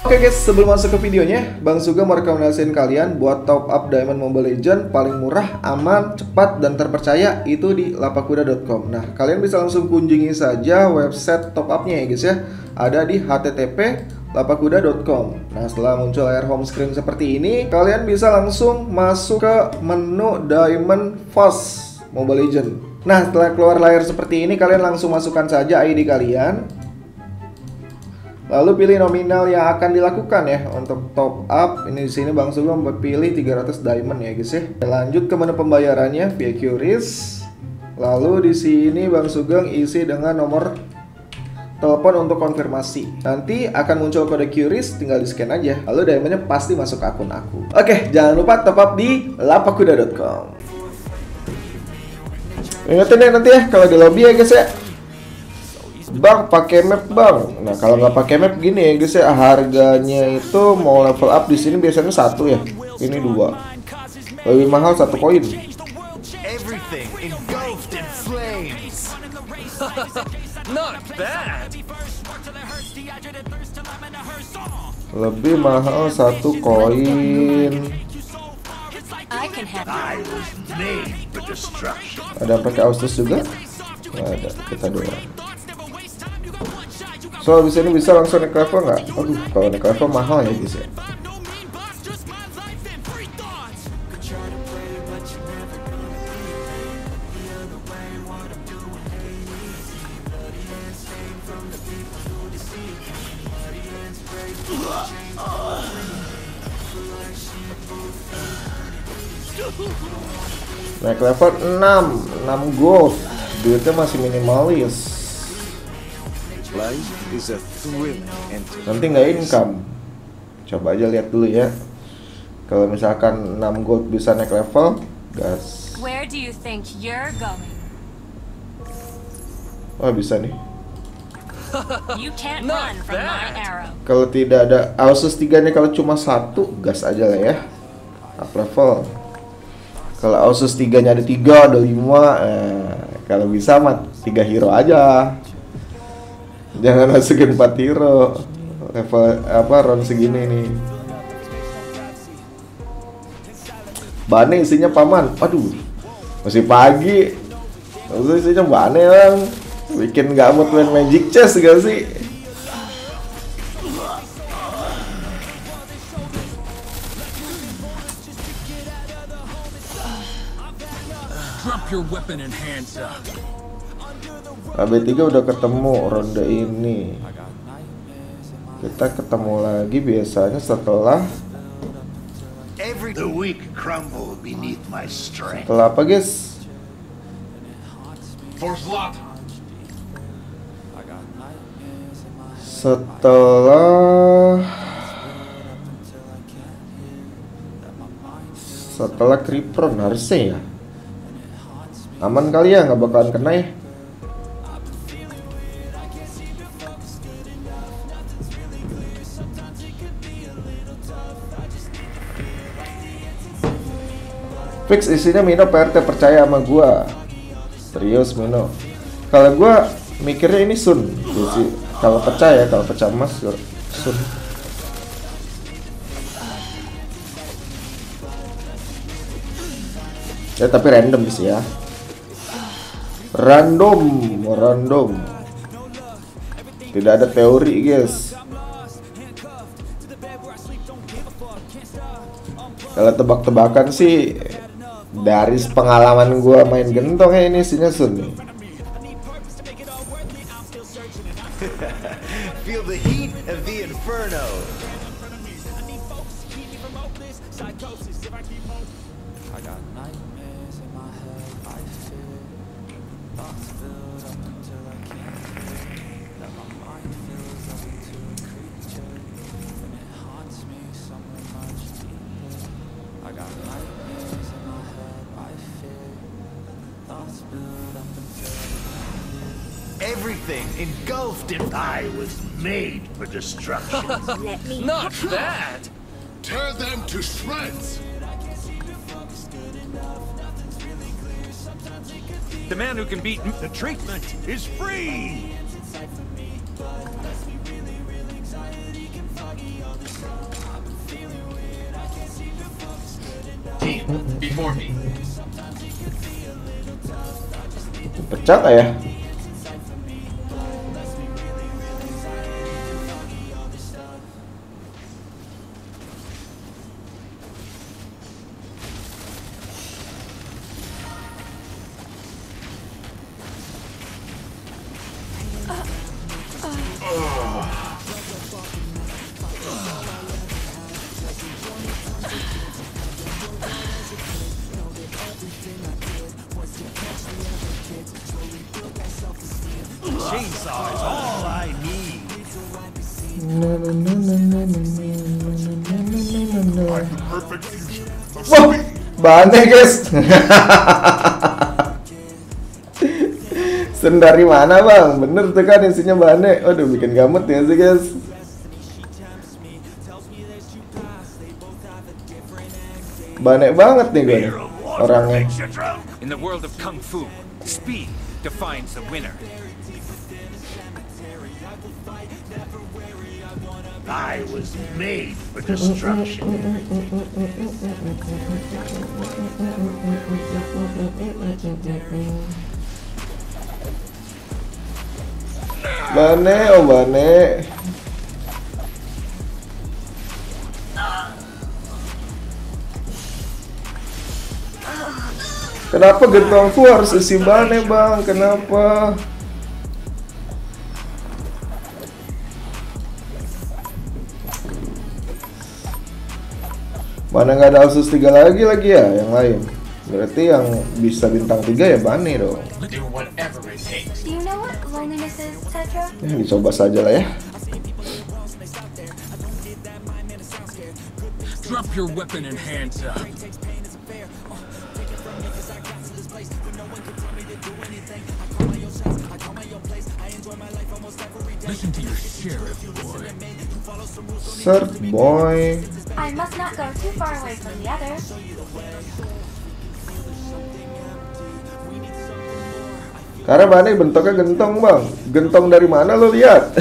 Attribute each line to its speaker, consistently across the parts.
Speaker 1: Oke guys, sebelum masuk ke videonya, Bang Sugeng merekomendasikan kalian buat top up Diamond Mobile Legends paling murah, aman, cepat, dan terpercaya itu di lapakuda.com. Nah, kalian bisa langsung kunjungi saja website top upnya ya guys ya. Ada di http://lapakuda.com. Nah, setelah muncul layar home screen seperti ini, kalian bisa langsung masuk ke menu Diamond Fast Mobile Legends. Nah, setelah keluar layar seperti ini, kalian langsung masukkan saja ID kalian. Lalu pilih nominal yang akan dilakukan ya untuk top up. Ini di sini Bang Sugeng pilih 300 diamond ya guys ya. Lanjut ke menu pembayarannya via QRIS. Lalu di sini Bang Sugeng isi dengan nomor telepon untuk konfirmasi. Nanti akan muncul kode QRIS, tinggal di scan aja. Lalu diamondnya pasti masuk ke akun aku. Oke, jangan lupa top up di lapakuda.com. Ingetin ya nanti ya kalau di lobby ya guys ya. Bang, pakai map bang. Nah, kalau nggak pakai map gini ya guys ya, harganya itu mau level up di sini biasanya 1 ya. Ini 2. Lebih mahal 1 koin. Lebih mahal 1 koin. Ada pakai Austus juga? Nggak ada, kita doang. So abis ini bisa langsung naik level nggak? Aduh, kalau naik level mahal ya guys ya. Naik level 6 gold. Duitnya masih minimalis. Nanti nggak income. Coba aja lihat dulu ya. Kalau misalkan 6 gold bisa naik level, gas. Oh bisa nih. Kalau tidak ada Ausus 3 nih, kalau cuma 1 gas aja lah ya. Up level. Kalau Ausus 3 nya ada 3, ada 5, kalau bisa mah 3 hero aja. Jangan masukin 4 hero. Level apa round segini nih. Bane isinya paman. Aduh. Masih pagi. Terus isinya bane bang. Bikin gak mood main Magic Chess gak sih?
Speaker 2: Drop your weapon and hands up.
Speaker 1: AB3 udah ketemu ronde ini. Kita ketemu lagi biasanya setelah apa guys? Setelah Kripron harusnya ya. Aman kali ya, nggak bakalan kena ya. Fix isinya Mino PRT, percaya sama gua. Serius Mino. Kalau gua mikirnya ini Sun. Kalau percaya emas Sun. Ya tapi random sih ya. Random. Tidak ada teori guys. Kalau tebak-tebakan sih dari pengalaman gua main gentong ya, ini isinya Sun nih.
Speaker 3: Feel the heat of the inferno. Everything engulfed in I was made for destruction.
Speaker 2: Not bad.
Speaker 4: Tear them to shreds.
Speaker 2: The man who can beat
Speaker 3: The treatment is free. Team, before me.
Speaker 1: Pecah nggak ya?
Speaker 3: Chainsaw is all I need.
Speaker 4: Perfect fusion.
Speaker 1: Wah, bahannya guys. Sen dari mana bang? Bener tuh kan isinya bahannya. Waduh, bikin gamut ya sih guys. Banyak banget nih gue orangnya.
Speaker 2: In the world of kung fu, speed defines the winner.
Speaker 3: I was made for destruction.
Speaker 1: Bane, oh Bane. Kenapa gentongku harus isi Bane bang? Kenapa? Mana nggak ada Asus 3 lagi ya yang lain? Berarti yang bisa bintang 3 ya Bane dong.
Speaker 3: Do whatever it takes.
Speaker 5: Do you know what loneliness is, Tetra?
Speaker 1: Ya, dicoba saja lah ya.
Speaker 2: Drop your weapon and hands up. Listen to your sheriff, boy.
Speaker 1: Search boy.
Speaker 5: I must not go too far away from the others.
Speaker 1: Karena Bane bentuknya gentong bang. Gentong dari mana lo lihat?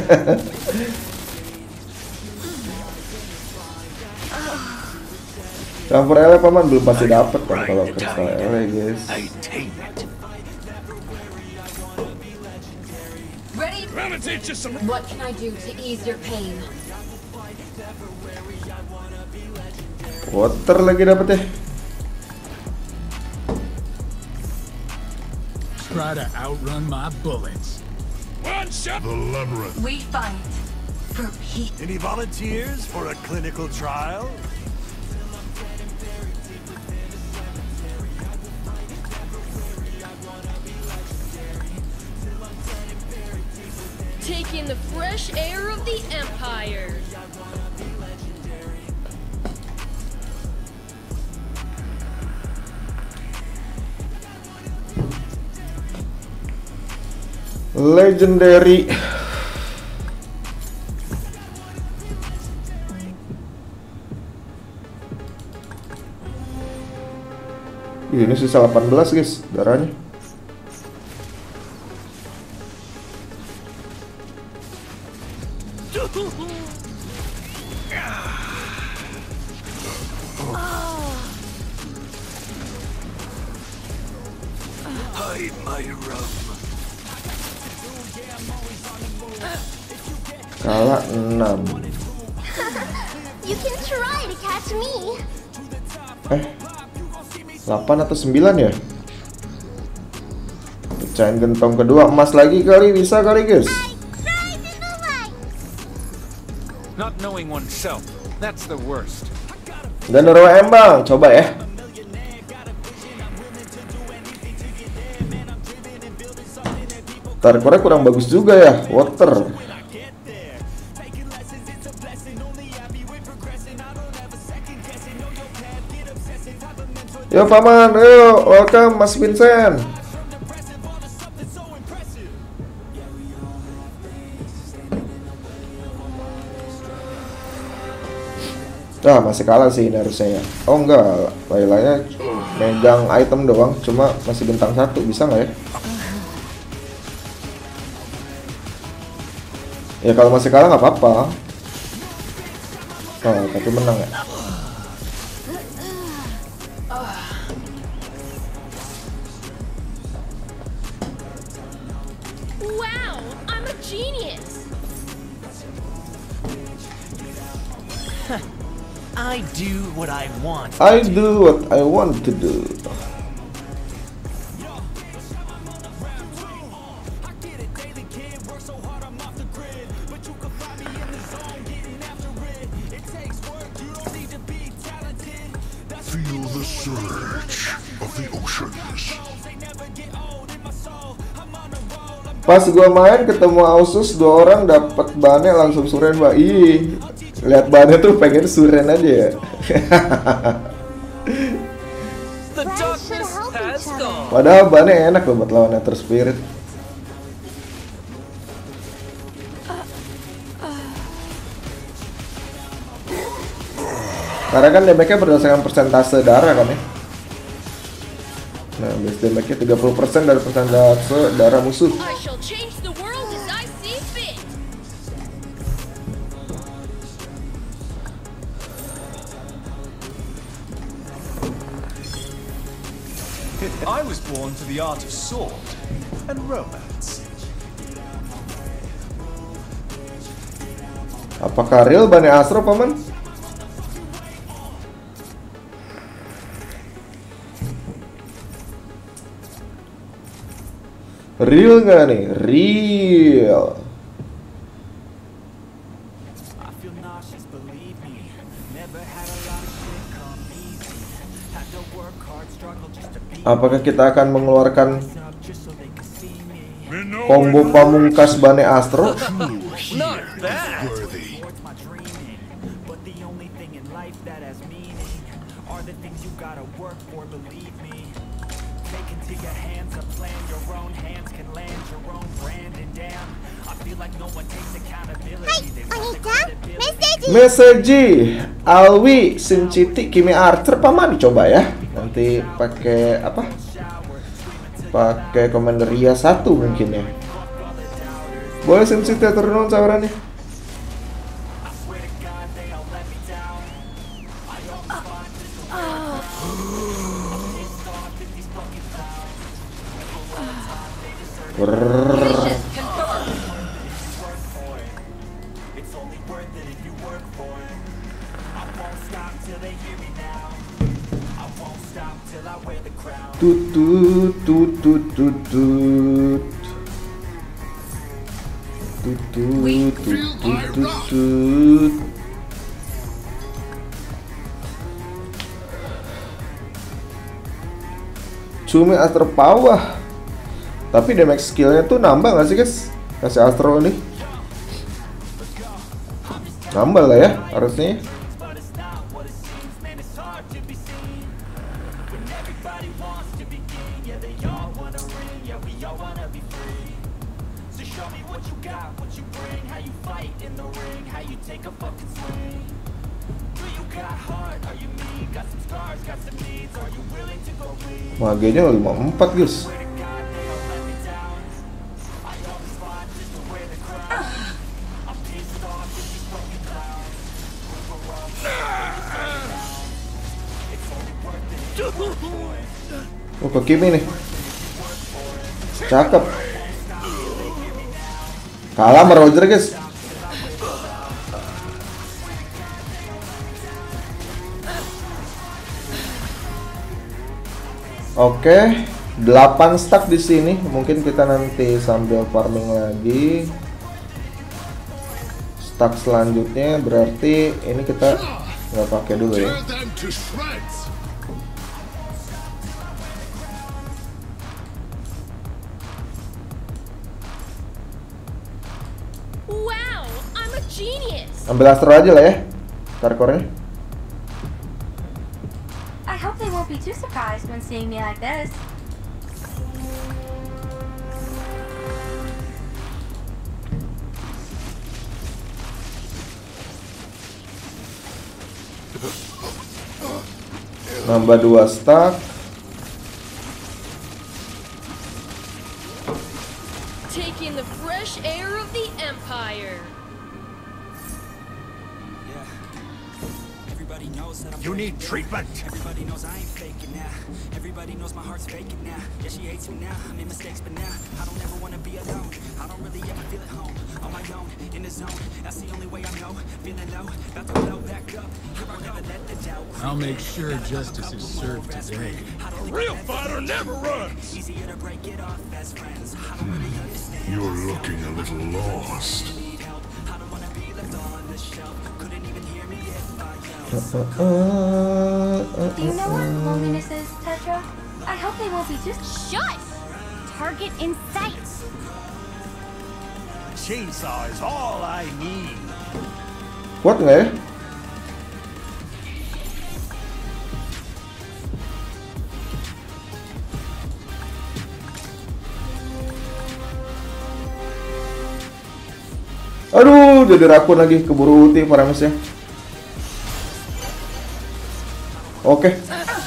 Speaker 1: Campur ele paman belum pasti dapet kan kalau kristal ele guys.
Speaker 3: I tame it.
Speaker 5: Ready?
Speaker 3: Gonna teach you some.
Speaker 5: What can I do to ease your pain?
Speaker 1: Water lagi dapet ya.
Speaker 2: Try to outrun my bullets.
Speaker 3: One shot.
Speaker 4: The labyrinth.
Speaker 5: We fight for peace.
Speaker 3: Any volunteers for a clinical trial?
Speaker 6: Taking the fresh air of the Empire.
Speaker 1: Legendary. Ini sisa 18 guys darahnya.
Speaker 3: Hide my rum.
Speaker 1: Kalah 6.
Speaker 5: You can try to catch me.
Speaker 1: 8 atau 9 ya? Pecahin gentong kedua, emas lagi kali, bisa kali guys.
Speaker 2: Not knowing oneself, that's the worst.
Speaker 1: Dan RWM bang, coba ya. Tarkornya kurang bagus juga ya, water. Yo paman, ayo, welcome Mas Vincent. Nah, masih kalah sih ini harusnya ya. Oh enggak, Lailanya megang item doang, cuma masih bintang 1, bisa nggak ya? Ya kalau masih kalah nggak apa-apa. Oh, tapi menang ya.
Speaker 6: Wow, I'm a genius.
Speaker 7: I do what I want.
Speaker 1: I do what I want to do.
Speaker 4: Feel the surge of the oceans.
Speaker 1: Pas gua main ketemu Ausus 2 orang dapat bannya langsung suren, Mbak. Ih, lihat bannya tuh pengen suren aja ya.
Speaker 7: The darkness has gone.
Speaker 1: Padahal bannya enak loh buat lawan Nether Spirit. Karena kan damage-nya berdasarkan persentase darah kan ya. Nah, base damage-nya 30% dari persentase darah musuh.
Speaker 6: I shall change the world as I see fit.
Speaker 8: I was born to the art of sword and romance.
Speaker 1: Apakah real Bani Astro, paman? Real nggak nih? Real. Apakah kita akan mengeluarkan combo pamungkas Bani Astro?
Speaker 7: Not bad.
Speaker 4: Worthy.
Speaker 1: Message Alwi, Sinciti, Kimi Archer, paman coba ya. Nanti pakai apa? Pakai Commanderia 1 mungkin ya. Boleh Sinciti turun sawarannya. Cumi Astro Power. Tapi damage skillnya tuh nambah gak sih guys? Kasih Astro ini nambah lah ya harusnya. Magenya 54 guys. Oh, ke Kimi nih. Cakep. Kalah sama Roger guys. Oke, 8 stack di sini. Mungkin kita nanti sambil farming lagi. Stack selanjutnya berarti ini kita nggak pakai dulu ya.
Speaker 4: Tear them to shreds.
Speaker 6: Wow, I'm a genius.
Speaker 1: Ambil Astro aja lah ya. Tarkornya.
Speaker 5: I hope they won't be too surprised when seeing me like this.
Speaker 1: Nambah 2 stack.
Speaker 6: Taking the fresh air of the Empire.
Speaker 3: You need treatment.
Speaker 2: I'll make sure justice is served today.
Speaker 3: A real fighter never runs.
Speaker 4: You're looking a little lost.
Speaker 5: Do you know what loneliness is, Tetra? I hope they won't be just...
Speaker 6: Shut!
Speaker 5: Target in sight.
Speaker 3: Chainsaw is all I need.
Speaker 1: Kuat nggak ya? Aduh, jadi rakun lagi, keburu ulti Faramesnya. Oke.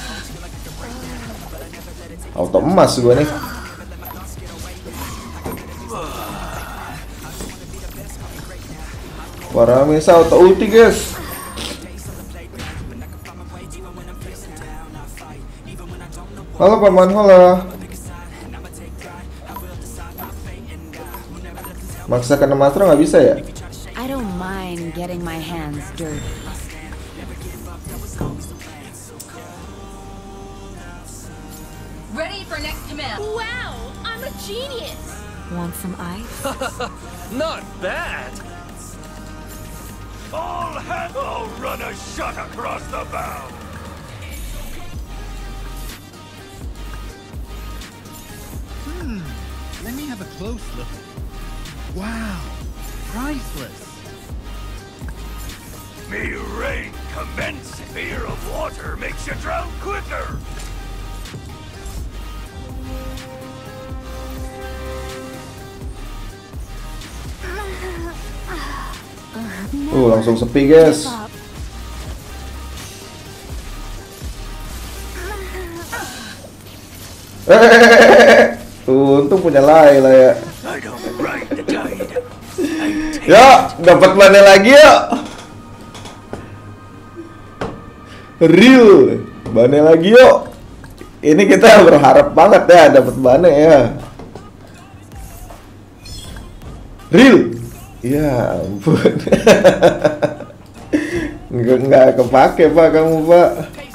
Speaker 1: Auto emas gue nih. Farames auto ulti, guys. Halo paman, halo. Maksa kena Mastro nggak bisa ya?
Speaker 9: I don't mind getting my hands dirty.
Speaker 6: Ready for next command. Wow, I'm a genius.
Speaker 9: Want some ice?
Speaker 7: Not bad.
Speaker 3: All hands. I'll run a shot across the bow.
Speaker 2: Let me have a close look. Wow, priceless.
Speaker 3: May rain commence. Fear of water makes you drown quicker.
Speaker 1: Langsung sepi, guys. Untung punya Layla ya.
Speaker 3: I don't ride the tide.
Speaker 1: Ya, dapat mana lagi ya? Real, bane lagi yuk. Ini kita berharap banget ya dapat bane ya. Real, ya ampun. Nggak kepake pak kamu pak.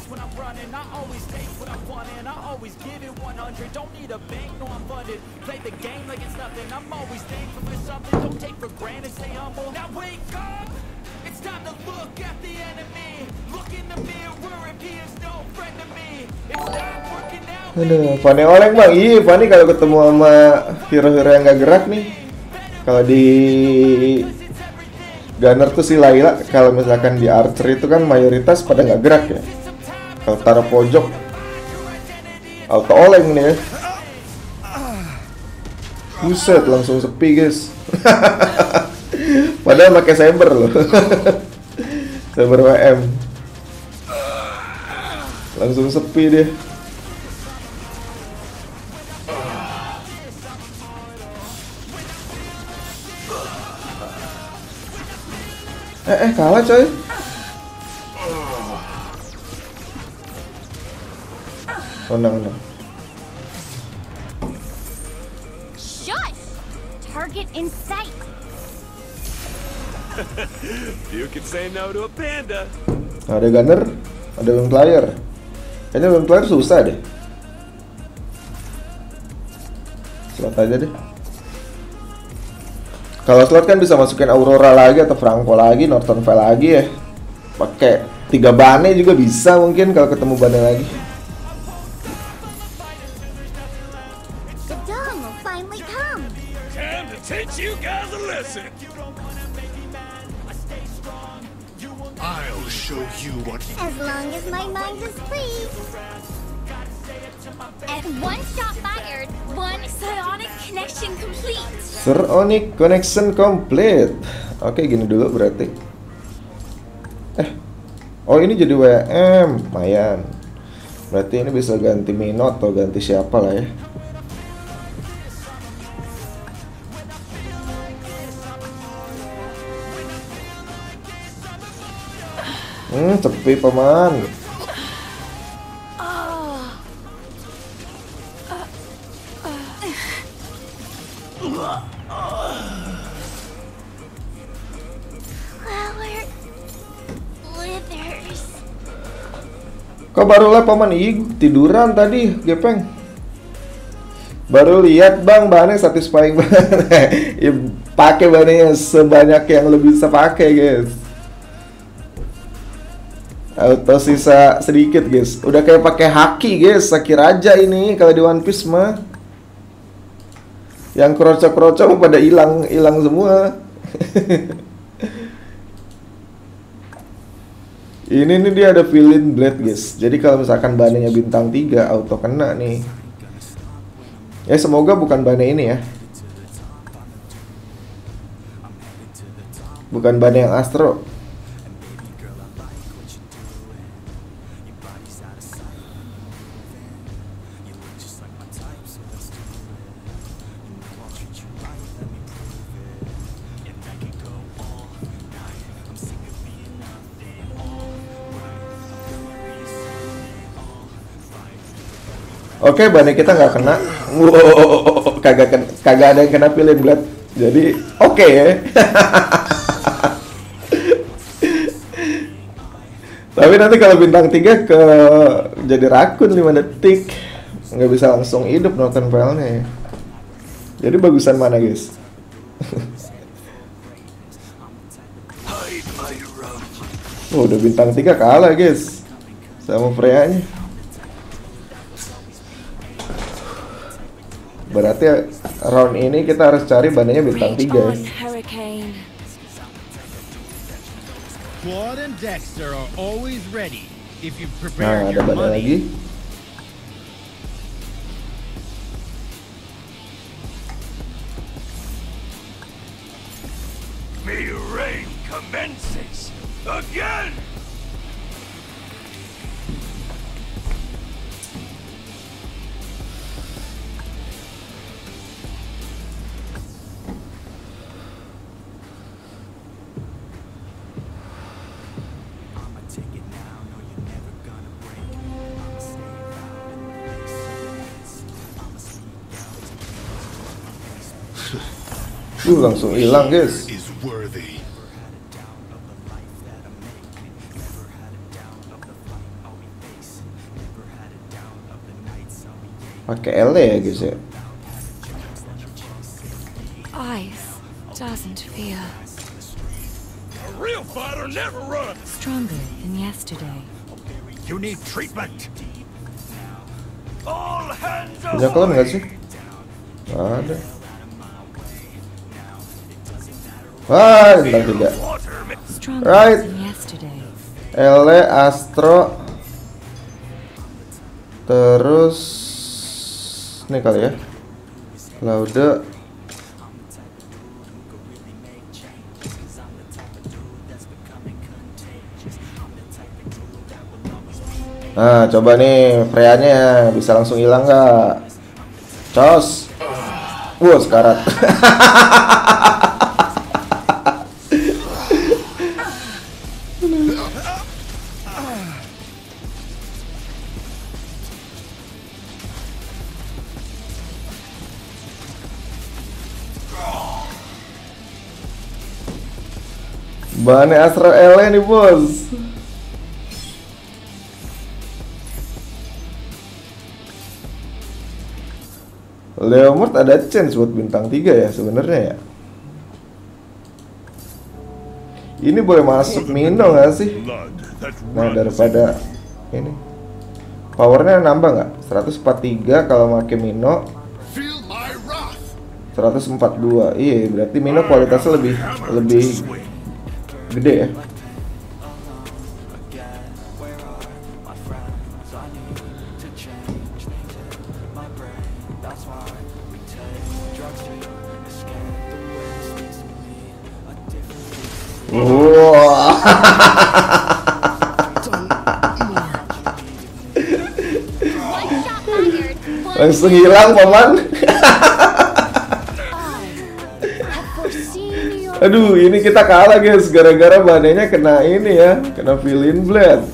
Speaker 1: Aduh, Fanny oleng bang. Iya, Fanny kalau ketemu sama hero-hero yang nggak gerak nih. Kalau di Gunner tuh si Layla, kalau misalkan di Archer itu kan mayoritas pada nggak gerak ya. Kalau taruh pojok, auto oleng nih ya. Buset, langsung sepi guys. Padahal pakai Saber loh. Saber WM. Langsung sepi dia. Kalah coy. Oh no.
Speaker 5: Shush! Target in sight.
Speaker 7: You can say no to a panda.
Speaker 1: Ada Gunner, ada Vampire. Kayaknya Vampire susah deh. Slot aja deh. Kalau slot kan bisa masukin Aurora lagi atau Franco lagi, Northern Veil lagi ya. Pakai 3 bane juga bisa mungkin kalau ketemu bane lagi.
Speaker 5: The dawn will finally come.
Speaker 3: Time to teach you guys a lesson.
Speaker 4: I'll show you what.
Speaker 5: As long as my mind is free. And one shot fired, one psionic connection complete.
Speaker 1: Psionic connection complete. Oke, gini dulu berarti. Oh ini jadi WM, lumayan. Berarti ini bisa ganti Mino atau ganti siapa lah ya. Sepi paman.
Speaker 5: Flower withers.
Speaker 1: Kok baru lah paman? Ih, tiduran tadi, gepeng. Baru lihat bang, bahannya satisfying banget. Ya, pakai bahannya sebanyak yang lo bisa pakai guys. Auto sisa sedikit guys. Udah kayak pakai haki guys, haki raja ini kalau di One Piece mah. Yang kroco-kroco pada hilang semua. Ini nih dia ada Feeling Blade guys. Jadi kalau misalkan bannya bintang 3 auto kena nih. Ya semoga bukan bannya ini ya. Bukan ban yang Astro. Oke, bannya kita nggak kena. Wow, kagak ada yang kena Feeling Blade. Jadi oke ya. Tapi nanti kalau bintang 3 ke jadi rakun 5 detik, nggak bisa langsung hidup nonton filenya ya. Jadi bagusan mana guys? Oh, udah bintang 3 kalah guys sama Freya-nya. Berarti round ini kita harus cari bannya bintang 3 ya.
Speaker 2: Claude and Dexter are always ready if you
Speaker 1: Nah,
Speaker 2: prepare
Speaker 1: ada
Speaker 2: your
Speaker 1: bannya lagi.
Speaker 2: money.
Speaker 3: May rain commences again!
Speaker 1: Langsung hilang guys.
Speaker 4: Is worthy.
Speaker 1: Pakai L ya guys ya.
Speaker 9: Ice doesn't fear.
Speaker 3: A real fighter never runs!
Speaker 9: Stronger than yesterday.
Speaker 3: You need treatment! All hands
Speaker 1: Punya klon nggak sih? Nggak ada. Wah, bintang 3.
Speaker 9: Stronger
Speaker 1: Right.
Speaker 9: than yesterday.
Speaker 1: Ele, Astro. Terus ini kali ya. Laude. Nah, coba nih Freya-nya bisa langsung hilang nggak? Cos. Sekarat. Bane Astro Ele nih bos. Leomord ada chance buat bintang 3 ya sebenarnya ya. Ini boleh masuk Mino nggak sih? Nah daripada ini powernya nambah nggak? 143 kalau pakai Mino. 142. Iya berarti Mino kualitasnya lebih gede ya. Langsung hilang paman.
Speaker 5: Have foreseen
Speaker 1: Aduh, ini kita kalah guys, gara-gara badannya kena ini ya, kena Feline Blade.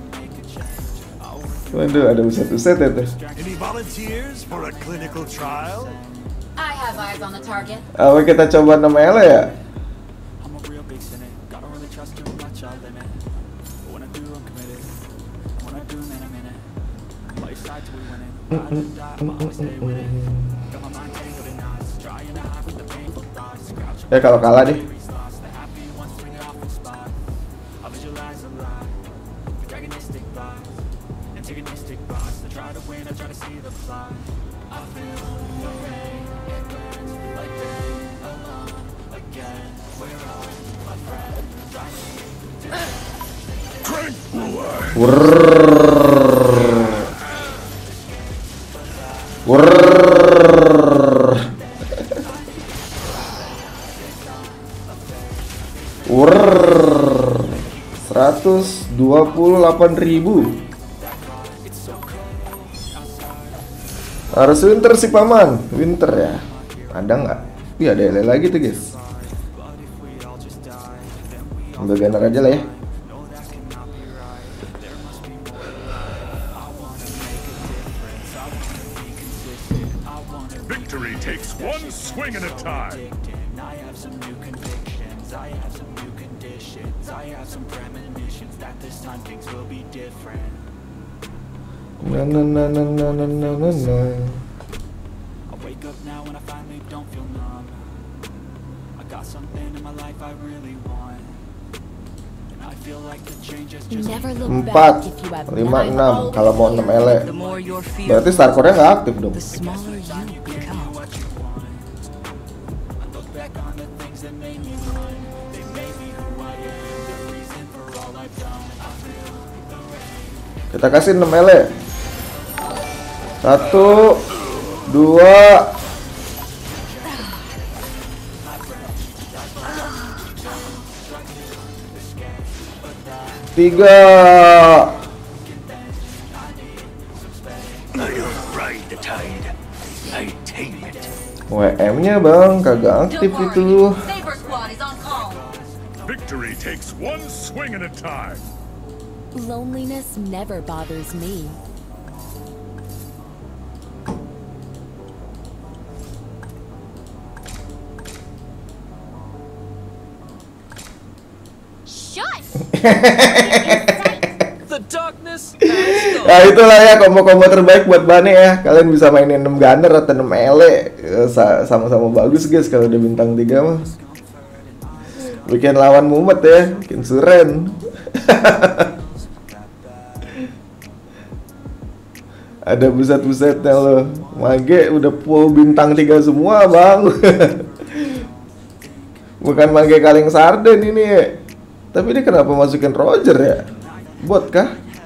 Speaker 1: Waduh, ada buset-buset ya tuh.
Speaker 3: Any volunteers for a clinical trial?
Speaker 6: I have eyes on the target.
Speaker 1: Apa kita coba 6 ele ya? Ya kalau kalah deh. Wurr 128.000. Harus winter sih paman, winter ya. Ada nggak? Iya ada ele lagi tuh guys. Ambil banner aja lah ya.
Speaker 4: Victory takes one swing at a time.
Speaker 1: Na na na na na na na na na.
Speaker 6: Never look
Speaker 1: 4,
Speaker 6: back if you have
Speaker 1: 5, 6 kalau mau 6 ele.
Speaker 9: The more your fear,
Speaker 1: Berarti Starcore-nya nggak aktif dong.
Speaker 9: the smaller you become.
Speaker 1: Kita kasih 6 ele. 1, 2, 3.
Speaker 3: I'll ride the tide. I tame it.
Speaker 1: WM-nya bang kagak aktif itu.
Speaker 6: Saber Squad is on call.
Speaker 4: Victory takes one swing at a time.
Speaker 6: Loneliness never bothers me.
Speaker 5: Shut!
Speaker 7: The darkness has
Speaker 1: Nah itulah ya combo-combo terbaik buat Bane ya. Kalian bisa mainin 6 gunner atau 6 ele. Sama-sama bagus guys kalau udah bintang 3 mah. Bikin lawan mumet ya, bikin suren. Ada buset-busetnya loh. Mage udah full bintang 3 semua bang. Bukan Mage kaleng sarden ini ya. Tapi ini kenapa masukin Roger ya? Bot kah?